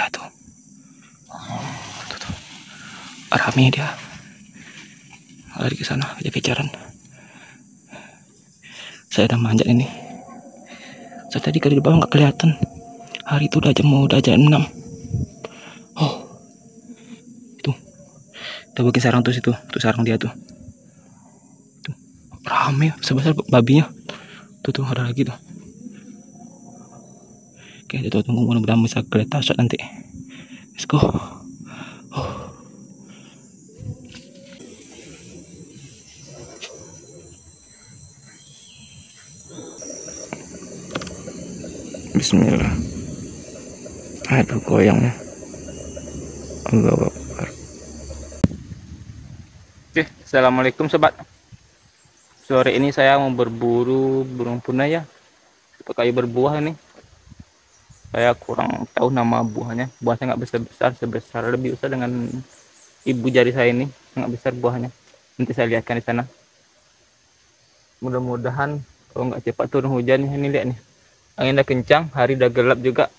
tuh. Tuh. Rame dia. Lari ke sana, kejar-kejaran. Saya udah manjat ini. Saya tadi kalau di bawah nggak kelihatan. Hari itu udah jam 6. Oh, itu. Kita bikin sarang tuh situ. Tuh sarang dia tuh. Tuh. Rame sebesar babinya. Tuh ada lagi tuh. Oke, kita tunggu mudah-mudahan bisa kelihatan shot nanti. Let's go. Oh. Bismillah. Aduh goyangnya. Allahu Akbar. Oke, assalamualaikum sobat. Sore ini saya mau berburu burung punai ya. Kayu berbuah ini. Saya kurang tahu nama buahnya. Buahnya nggak besar-besar, lebih besar dengan ibu jari saya ini. Nggak besar buahnya. Nanti saya lihatkan di sana. Mudah-mudahan kalau nggak cepat turun hujan nih. Ini lihat nih. Angin udah kencang, hari udah gelap juga.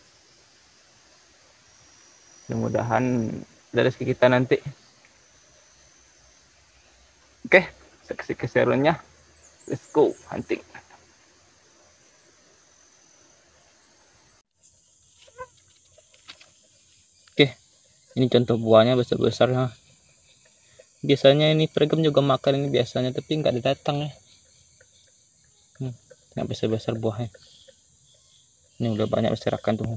Mudah-mudahan ada rezeki kita nanti. Oke, saksi keseruannya. Let's go hunting. Oke, ini contoh buahnya besar-besar ya. Biasanya ini peregam juga makan ini biasanya, tapi nggak datang ya. Nggak besar-besar buahnya. Ini udah banyak berserakan tuh.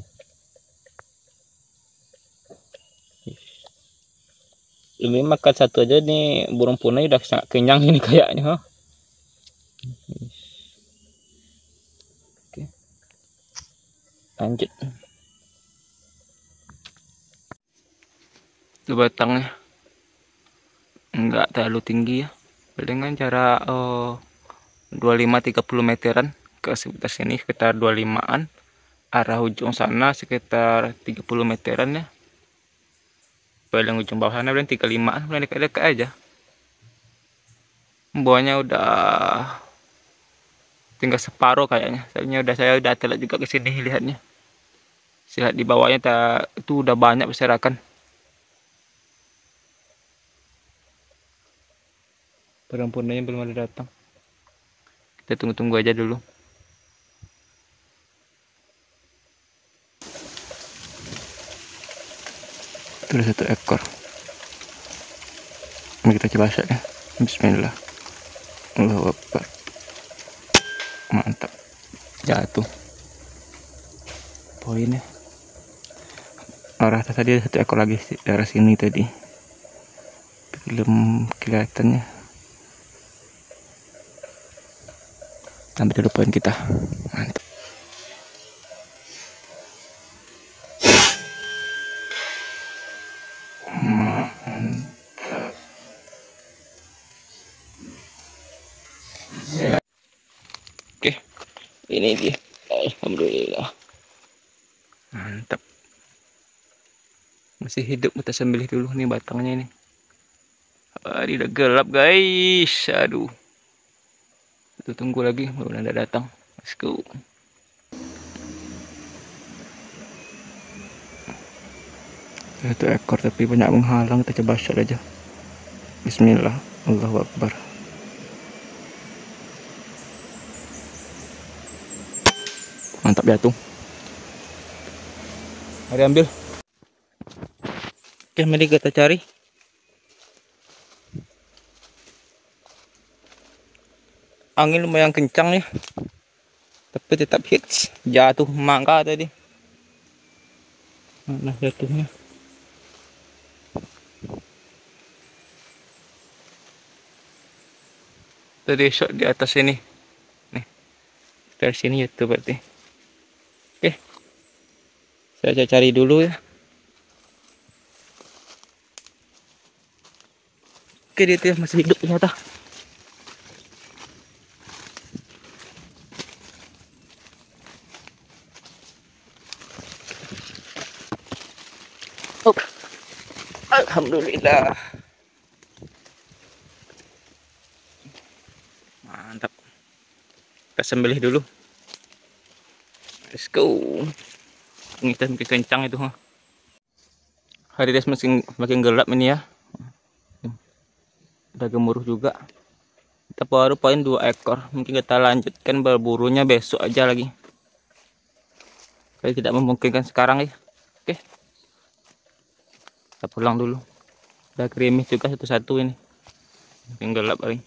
Ini makan satu aja nih burung punai udah sangat kenyang ini kayaknya. Oke, lanjut. Itu batangnya nggak terlalu tinggi ya, dengan cara 25-30 meteran ke sekitar sini, sekitar 25an. Arah ujung sana sekitar 30 meteran ya. Paling ujung bawah sana paling 35an, paling dekat-dekat aja. Buahnya udah tinggal separuh kayaknya. Saya udah telat juga ke sini lihatnya. Lihat di bawahnya itu udah banyak berserakan. Perempuannya belum ada datang. Kita tunggu-tunggu aja dulu. Itu ada 1 ekor. Mari kita coba shot ya. Bismillah. Allahu Akbar. Mantap. Jatuh. Poinnya. Arah tadi ada 1 ekor lagi di daerah sini tadi. Belum kelihatannya. Sampai dulu poin kita. Mantap. Oke, ini dia. Alhamdulillah. Mantap. Masih hidup, kita sembelih dulu nih batangnya ini. Ini udah gelap guys. Aduh. Kita tunggu lagi, mudah-mudahan ada datang. Let's go. Satu ekor tapi banyak menghalang, kita coba shot aja. Bismillah. Allahu Akbar. Mantap jatuh. Mari ambil. Oke, mari kita cari. Angin lumayan kencang nih, tapi tetap hits. Jatuh mangga tadi. Mana jatuhnya? Tadi shot di atas sini. Nih, dari sini ya tuh berarti. Oke, saya cari dulu ya. Oke, dia masih hidup ternyata. Oh, alhamdulillah. Mantap. Kita sembelih dulu. Let's go. Ini kita kencang itu, Hari dia semakin gelap ini ya. Udah gemuruh juga. Kita baru poin 2 ekor. Mungkin kita lanjutkan berburunya besok aja lagi. Saya tidak memungkinkan sekarang ya. Oke. Kita pulang dulu. Udah gerimis juga satu-satu ini. Makin gelap paling.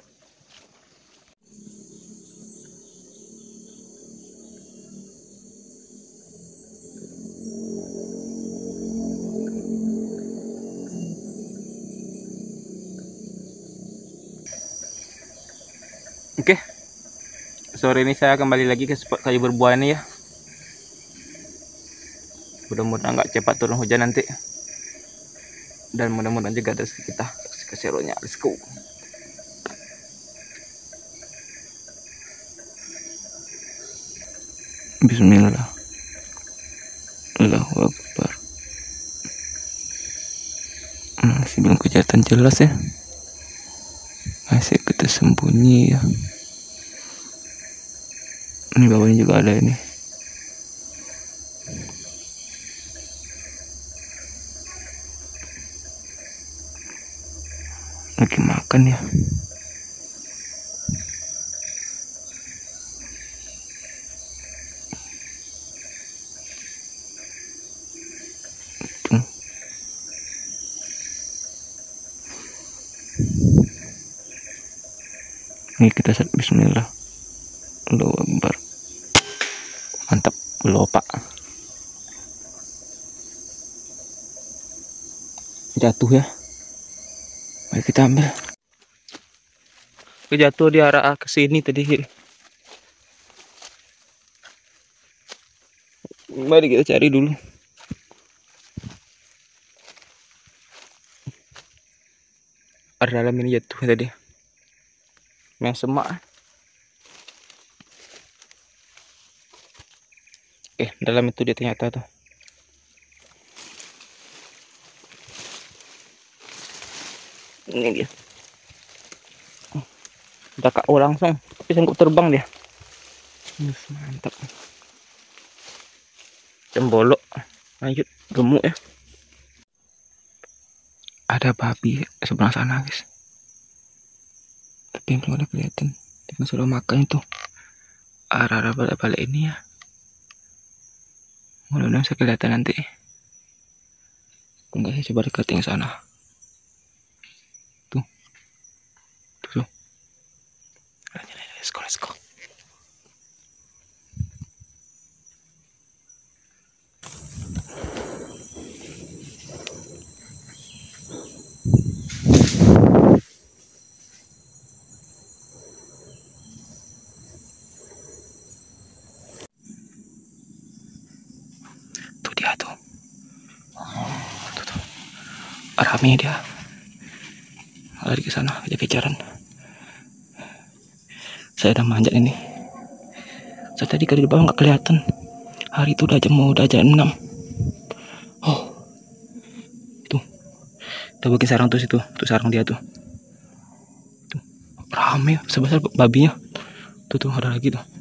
Oke, sore ini saya kembali lagi ke spot kayu berbuah ini ya. Mudah-mudahan nggak cepat turun hujan nanti, dan mudah-mudahan juga ada kita ke serunya. Let's go. Bismillah. Allahu Akbar. Masih belum kelihatan jelas ya. Masih kita sembunyi ya. Ini bawahnya juga ada ini. Lagi makan ya. Ini kita set bismillah. Allahu Akbar. Mantap, gelopak. Jatuh ya. Mari kita ambil. Jatuh di arah ke sini tadi. Mari kita cari dulu. Ada dalam ini jatuh tadi. Yang semak. Dalam itu dia ternyata tuh. Ini dia. Udah KO langsung, tapi sanggup terbang dia. Mantap. Cembolok. Lanjut, gemuk ya. Ada babi sebelah sana guys. Tapi belum ada kelihatan. Dia sudah makan itu. Arah-arah balik-balik ini ya. Mudah-mudahan bisa kelihatan nanti. Enggak, saya coba deketin sana. Tuh. Tuh. Let's go, let's go. Tuh dia tuh. Tuh. Rame dia. Lari ke sana, kejar-kejaran. Saya udah manjat ini. Saya tadi di bawah nggak kelihatan. Hari itu udah jam 6. Oh, itu. Udah bikin sarang tuh situ. Tuh sarang dia tuh. Tuh. Rame, sebesar babinya. Tuh ada lagi tuh.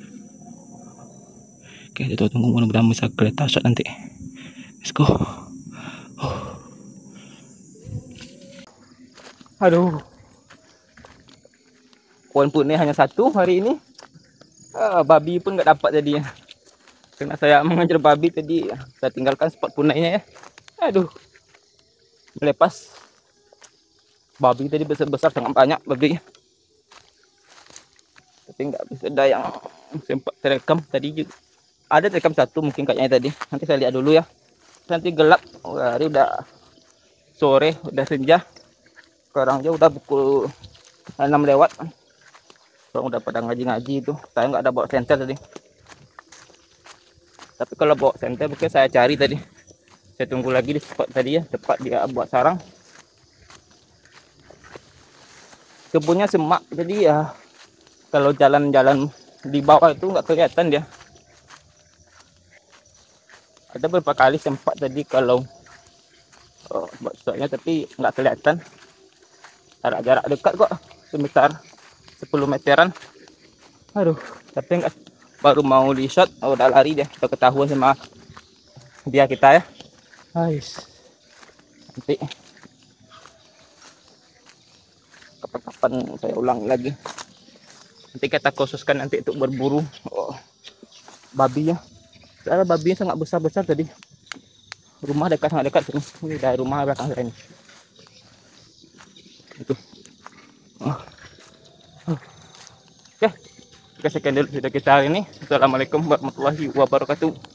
Oke, kita tunggu mudah-mudahan bisa kelihatan shot nanti. Let's go. Oh. Aduh. Poin punnya hanya satu hari ini. Babi pun nggak dapat jadinya. Karena saya mengejar babi tadi, saya tinggalkan spot punainya ya. Aduh. Melepas. Babi tadi besar-besar, sangat banyak babinya. Tapi nggak bisa ada yang sempat terekam tadi juga. Ada terekam satu mungkin kayaknya tadi. Nanti saya lihat dulu ya. Nanti gelap. Hari udah sore, udah senja. Sekarang aja udah pukul 6 lewat. Orang udah pada ngaji-ngaji itu. Saya nggak ada bawa senter tadi. Tapi kalau bawa senter mungkin saya cari tadi. Saya tunggu lagi di spot tadi ya, tepat dia buat sarang. Kebunnya semak, jadi ya kalau jalan-jalan di bawah itu nggak kelihatan dia. Ada beberapa kali sempat tadi kalau buat shotnya, tapi nggak kelihatan. Jarak dekat kok, sekitar 10 meteran. Aduh, tapi enggak, baru mau di shot udah lari dia, udah ketahuan sama dia kita ya. Ais. Nanti kapan-kapan saya ulang lagi. Nanti kita khususkan nanti untuk berburu babi ya. Soalnya babinya sangat besar-besar tadi. Rumah dekat, sangat dekat sini. Ini dari rumah belakang saya ini. Itu. Oke, sekian dulu video kita hari ini. Assalamualaikum warahmatullahi wabarakatuh.